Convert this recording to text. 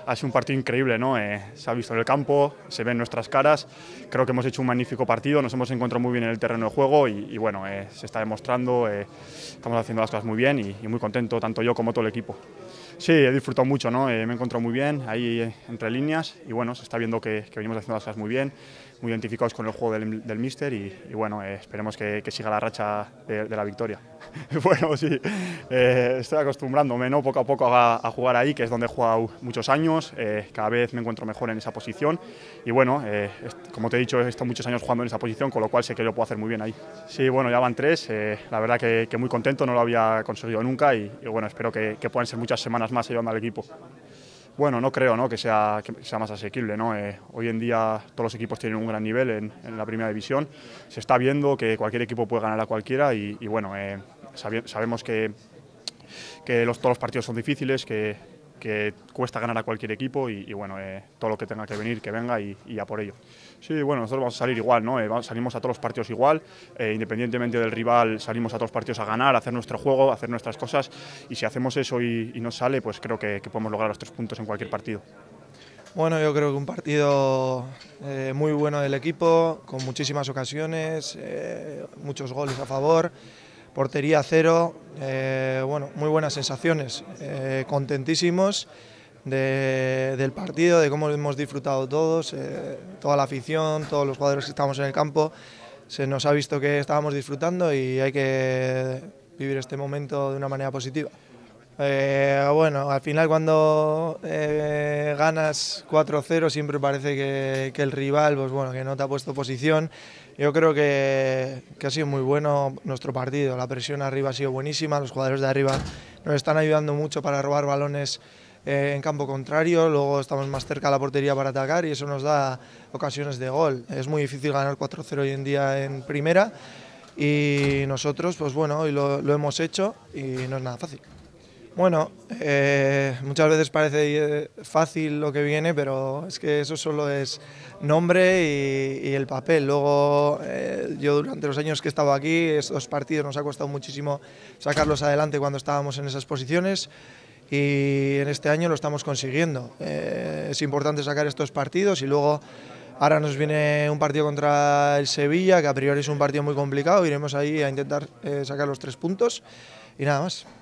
Ha sido un partido increíble, ¿no? Se ha visto en el campo, se ven nuestras caras. Creo que hemos hecho un magnífico partido, nos hemos encontrado muy bien en el terreno de juego y bueno, se está demostrando, estamos haciendo las cosas muy bien y muy contento, tanto yo como todo el equipo. Sí, he disfrutado mucho, ¿no? Me he encontrado muy bien ahí entre líneas y bueno, se está viendo que venimos haciendo las cosas muy bien, muy identificados con el juego del míster y bueno, esperemos que siga la racha de la victoria. Bueno, sí, estoy acostumbrándome, ¿no? Poco a poco a jugar ahí, que es donde he jugado muchos años, cada vez me encuentro mejor en esa posición y bueno, como te he dicho, he estado muchos años jugando en esa posición, con lo cual sé que lo puedo hacer muy bien ahí. Sí, bueno, ya van 3, la verdad que muy contento, no lo había conseguido nunca y bueno, espero que puedan ser muchas semanas más ayudando al equipo. Bueno, no creo, ¿no?, que sea más asequible, ¿no? Hoy en día todos los equipos tienen un gran nivel en la primera división. Se está viendo que cualquier equipo puede ganar a cualquiera y bueno, sabemos que todos los partidos son difíciles, que cuesta ganar a cualquier equipo y bueno, todo lo que tenga que venir, que venga y a por ello. Sí, bueno, nosotros vamos a salir igual, ¿no? Salimos a todos los partidos igual, independientemente del rival, salimos a todos los partidos a ganar, a hacer nuestro juego, a hacer nuestras cosas y si hacemos eso y nos sale, pues creo que podemos lograr los 3 puntos en cualquier partido. Bueno, yo creo que un partido muy bueno del equipo, con muchísimas ocasiones, muchos goles a favor, portería cero, bueno, muy buenas sensaciones, contentísimos del partido, de cómo hemos disfrutado todos, toda la afición, todos los jugadores que estamos en el campo, se nos ha visto que estábamos disfrutando y hay que vivir este momento de una manera positiva. Bueno, al final cuando ganas 4-0 siempre parece que el rival, pues bueno, que no te ha puesto posición. Yo creo que ha sido muy bueno nuestro partido, la presión arriba ha sido buenísima, los jugadores de arriba nos están ayudando mucho para robar balones en campo contrario, luego estamos más cerca de la portería para atacar y eso nos da ocasiones de gol. Es muy difícil ganar 4-0 hoy en día en primera y nosotros, pues bueno, hoy lo hemos hecho y no es nada fácil. Bueno, muchas veces parece fácil lo que viene, pero es que eso solo es nombre y el papel. Luego, yo durante los años que he estado aquí, estos partidos nos ha costado muchísimo sacarlos adelante cuando estábamos en esas posiciones y en este año lo estamos consiguiendo. Es importante sacar estos partidos y luego ahora nos viene un partido contra el Sevilla, que a priori es un partido muy complicado, iremos ahí a intentar sacar los 3 puntos y nada más.